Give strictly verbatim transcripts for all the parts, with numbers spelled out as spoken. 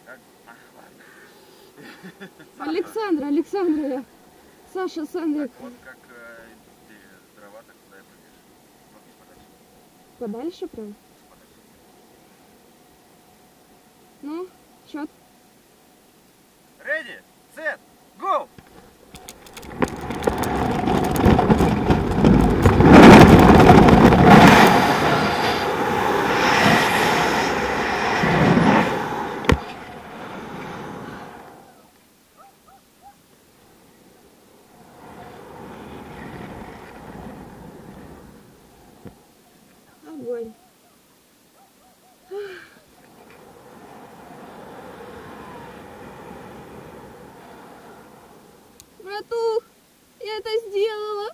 Как? Ах, ладно. Александра, Александра я. Саша, Сандрик. Так вот как э, дрова, так куда и прыгаешь. Вот не подальше. Подальше прям? Подальше. Ну, счет. Ready, set, go! Огонь. Братух, я это сделала.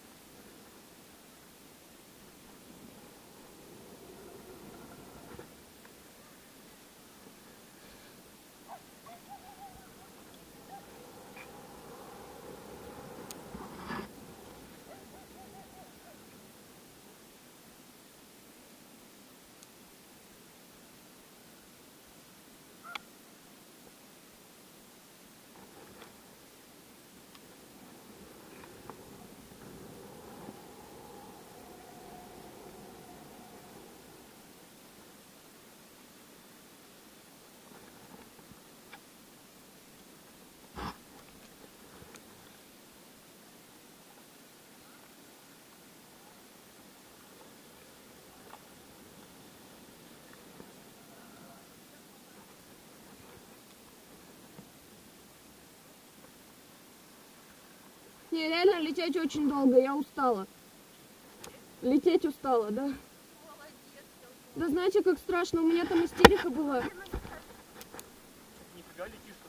Не, реально лететь очень долго, я устала. Лететь устала, да? Молодец. Да знаете, как страшно, у меня там истерика была. Нифига летишь.